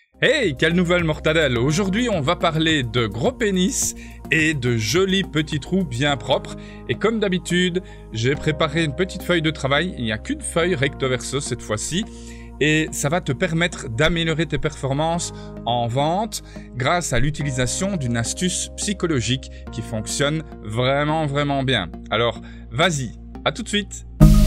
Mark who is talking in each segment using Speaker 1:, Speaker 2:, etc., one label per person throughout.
Speaker 1: Hey, quelle nouvelle mortadelle! Aujourd'hui, on va parler de gros pénis et de jolis petits trous bien propres. Et comme d'habitude, j'ai préparé une petite feuille de travail. Il n'y a qu'une feuille recto verso cette fois-ci. Et ça va te permettre d'améliorer tes performances en vente grâce à l'utilisation d'une astuce psychologique qui fonctionne vraiment bien. Alors, vas-y, à tout de suite!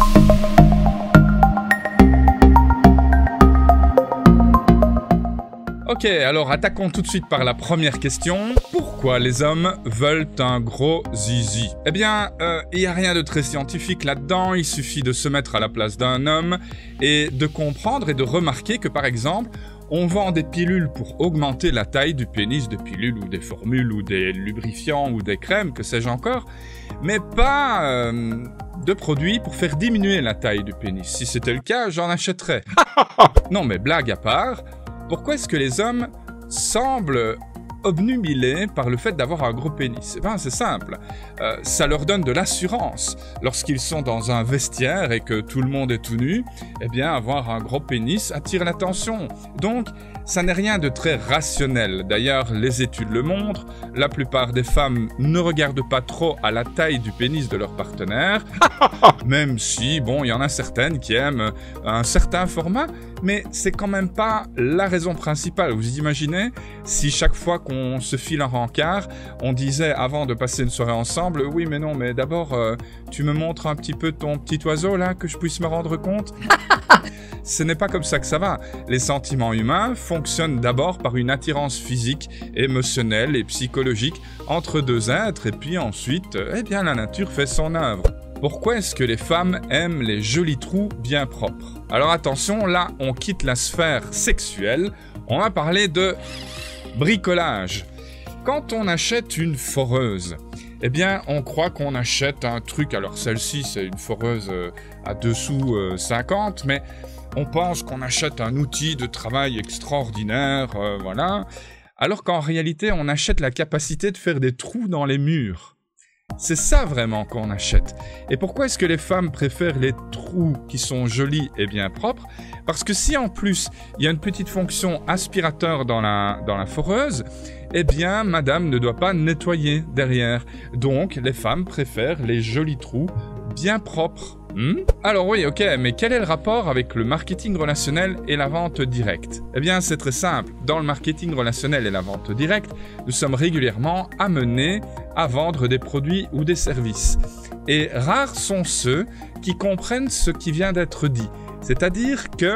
Speaker 1: Ok, alors attaquons tout de suite par la première question. Pourquoi les hommes veulent un gros zizi? Eh bien, il n'y a rien de très scientifique là-dedans. Il suffit de se mettre à la place d'un homme et de comprendre et de remarquer que, par exemple, on vend des pilules pour augmenter la taille du pénis, des pilules ou des formules ou des lubrifiants ou des crèmes, que sais-je encore, mais pas de produits pour faire diminuer la taille du pénis. Si c'était le cas, j'en achèterais. Non, mais blague à part, pourquoi est-ce que les hommes semblent obnubilés par le fait d'avoir un gros pénis? Eh bien, c'est simple. Ça leur donne de l'assurance. Lorsqu'ils sont dans un vestiaire et que tout le monde est tout nu, eh bien, avoir un gros pénis attire l'attention. Donc, ça n'est rien de très rationnel. D'ailleurs, les études le montrent. La plupart des femmes ne regardent pas trop à la taille du pénis de leur partenaire. Même si, bon, il y en a certaines qui aiment un certain format, mais c'est quand même pas la raison principale. Vous imaginez si chaque fois qu'on se file un rencard, on disait avant de passer une soirée ensemble, oui mais non, mais d'abord tu me montres un petit peu ton petit oiseau là, que je puisse me rendre compte. Ce n'est pas comme ça que ça va. Les sentiments humains fonctionnent d'abord par une attirance physique, émotionnelle et psychologique entre deux êtres, et puis ensuite, eh bien la nature fait son œuvre. Pourquoi est-ce que les femmes aiment les jolis trous bien propres? Alors attention, là on quitte la sphère sexuelle, on va parler de bricolage. Quand on achète une foreuse, eh bien on croit qu'on achète un truc, alors celle-ci c'est une foreuse à 2 sous 50, mais on pense qu'on achète un outil de travail extraordinaire, voilà, alors qu'en réalité on achète la capacité de faire des trous dans les murs. C'est ça vraiment qu'on achète. Et pourquoi est-ce que les femmes préfèrent les trous qui sont jolis et bien propres? Parce que si en plus il y a une petite fonction aspirateur dans la foreuse, eh bien madame ne doit pas nettoyer derrière. Donc les femmes préfèrent les jolis trous bien propres. Alors oui, ok, mais quel est le rapport avec le marketing relationnel et la vente directe? Eh bien, c'est très simple. Dans le marketing relationnel et la vente directe, nous sommes régulièrement amenés à vendre des produits ou des services. Et rares sont ceux qui comprennent ce qui vient d'être dit. C'est-à-dire que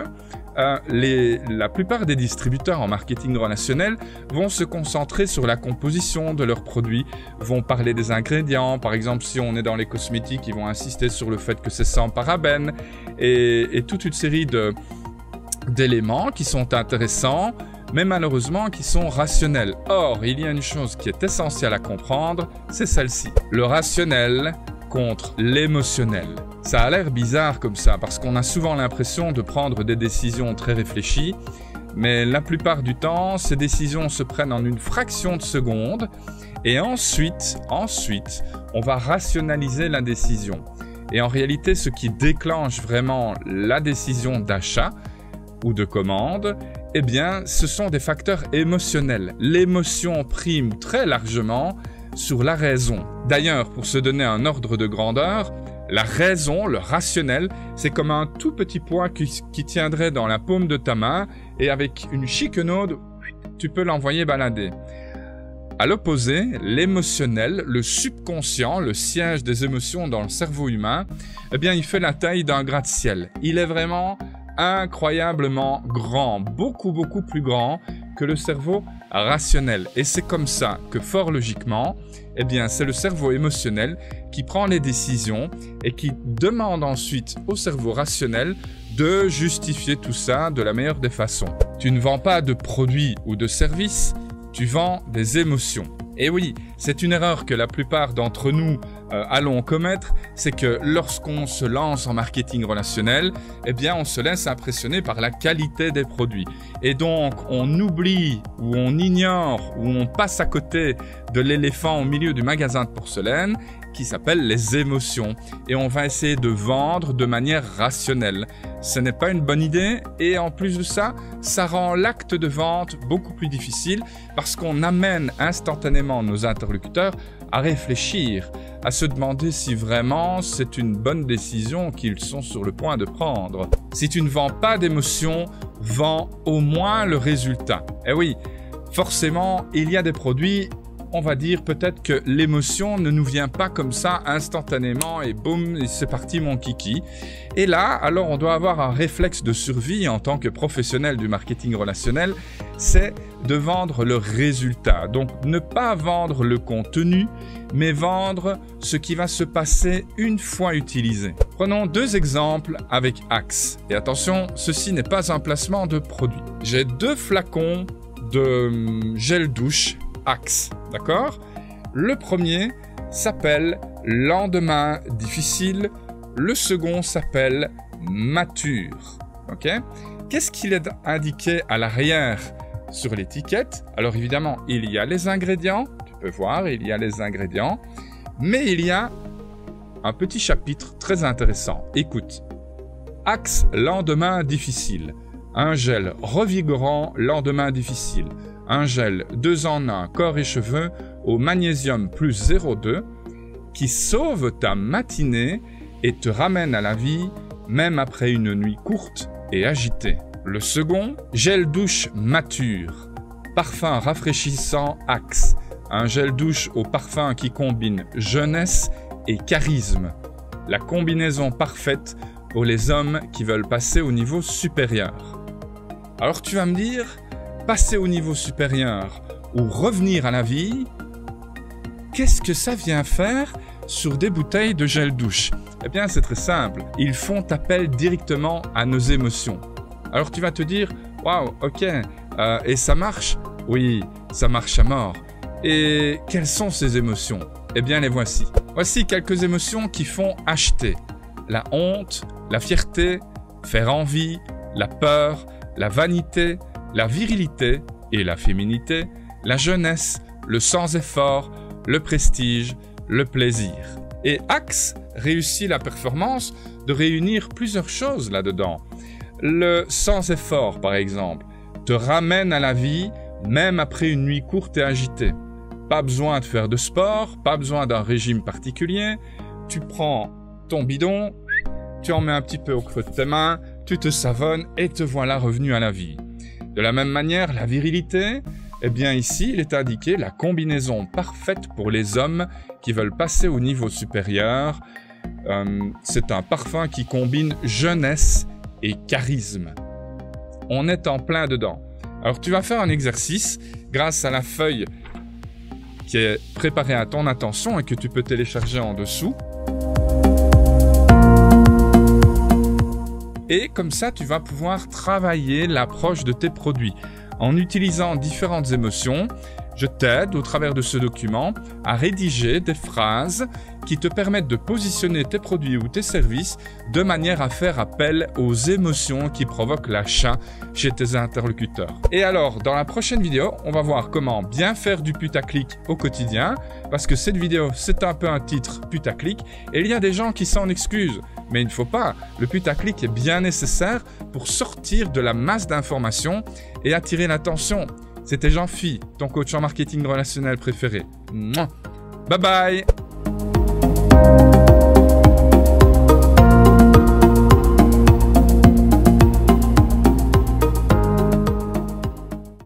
Speaker 1: la plupart des distributeurs en marketing relationnel vont se concentrer sur la composition de leurs produits, vont parler des ingrédients. Par exemple, si on est dans les cosmétiques, ils vont insister sur le fait que c'est sans parabènes et toute une série d'éléments qui sont intéressants, mais malheureusement qui sont rationnels. Or, il y a une chose qui est essentielle à comprendre, c'est celle-ci. Le rationnel contre l'émotionnel. Ça a l'air bizarre comme ça, parce qu'on a souvent l'impression de prendre des décisions très réfléchies, mais la plupart du temps, ces décisions se prennent en une fraction de seconde, et ensuite, on va rationaliser la décision. Et en réalité, ce qui déclenche vraiment la décision d'achat ou de commande, eh bien, ce sont des facteurs émotionnels. L'émotion prime très largement sur la raison. D'ailleurs, pour se donner un ordre de grandeur, la raison, le rationnel, c'est comme un tout petit poids qui tiendrait dans la paume de ta main et avec une chiquenaude, tu peux l'envoyer balader. À l'opposé, l'émotionnel, le subconscient, le siège des émotions dans le cerveau humain, eh bien, il fait la taille d'un gratte-ciel. Il est vraiment incroyablement grand, beaucoup plus grand que le cerveau rationnel. Et c'est comme ça que, fort logiquement, eh bien, c'est le cerveau émotionnel qui prend les décisions et qui demande ensuite au cerveau rationnel de justifier tout ça de la meilleure des façons. Tu ne vends pas de produits ou de services, tu vends des émotions. Et oui, c'est une erreur que la plupart d'entre nous allons commettre, c'est que lorsqu'on se lance en marketing relationnel, eh bien on se laisse impressionner par la qualité des produits. Et donc on oublie ou on ignore ou on passe à côté de l'éléphant au milieu du magasin de porcelaine qui s'appelle les émotions. Et on va essayer de vendre de manière rationnelle. Ce n'est pas une bonne idée et en plus de ça, ça rend l'acte de vente beaucoup plus difficile parce qu'on amène instantanément nos interlocuteurs à réfléchir, à se demander si vraiment c'est une bonne décision qu'ils sont sur le point de prendre. Si tu ne vends pas d'émotions, vends au moins le résultat. Eh oui, forcément, il y a des produits, on va dire peut-être que l'émotion ne nous vient pas comme ça instantanément et boum, c'est parti mon kiki. Et là, alors on doit avoir un réflexe de survie en tant que professionnel du marketing relationnel, c'est de vendre le résultat. Donc ne pas vendre le contenu, mais vendre ce qui va se passer une fois utilisé. Prenons 2 exemples avec Axe. Et attention, ceci n'est pas un placement de produit. J'ai 2 flacons de gel douche Axe, d'accord? Le premier s'appelle Lendemain difficile, le second s'appelle Mature, ok? Qu'est-ce qu'il est indiqué à l'arrière sur l'étiquette? Alors évidemment, il y a les ingrédients, tu peux voir, il y a les ingrédients, mais il y a un petit chapitre très intéressant. Écoute, Axe Lendemain difficile, un gel revigorant lendemain difficile. Un gel 2 en 1 corps et cheveux au magnésium plus 0,2 qui sauve ta matinée et te ramène à la vie même après une nuit courte et agitée. Le second, gel douche Mature, parfum rafraîchissant Axe, un gel douche au parfum qui combine jeunesse et charisme. La combinaison parfaite pour les hommes qui veulent passer au niveau supérieur. Alors tu vas me dire, passer au niveau supérieur ou revenir à la vie, qu'est-ce que ça vient faire sur des bouteilles de gel douche? Eh bien, c'est très simple. Ils font appel directement à nos émotions. Alors tu vas te dire, waouh, ok, et ça marche? Oui, ça marche à mort. Et quelles sont ces émotions? Eh bien, les voici. Voici quelques émotions qui font acheter. La honte, la fierté, faire envie, la peur, la vanité, la virilité et la féminité, la jeunesse, le sans-effort, le prestige, le plaisir. Et Axe réussit la performance de réunir plusieurs choses là-dedans. Le sans-effort, par exemple, te ramène à la vie même après une nuit courte et agitée. Pas besoin de faire de sport, pas besoin d'un régime particulier. Tu prends ton bidon, tu en mets un petit peu au creux de tes mains, tu te savonnes et te voilà revenu à la vie. De la même manière, la virilité, eh bien ici, il est indiqué la combinaison parfaite pour les hommes qui veulent passer au niveau supérieur. C'est un parfum qui combine jeunesse et charisme. On est en plein dedans. Alors tu vas faire un exercice grâce à la feuille qui est préparée à ton attention et que tu peux télécharger en dessous. Et comme ça, tu vas pouvoir travailler l'approche de tes produits. En utilisant différentes émotions, je t'aide au travers de ce document à rédiger des phrases qui te permettent de positionner tes produits ou tes services de manière à faire appel aux émotions qui provoquent l'achat chez tes interlocuteurs. Et alors, dans la prochaine vidéo, on va voir comment bien faire du putaclic au quotidien, parce que cette vidéo, c'est un peu un titre putaclic, et il y a des gens qui s'en excusent. Mais il ne faut pas, le putaclic est bien nécessaire pour sortir de la masse d'informations et attirer l'attention. C'était Jean-Phi, ton coach en marketing relationnel préféré. Mouah. Bye bye!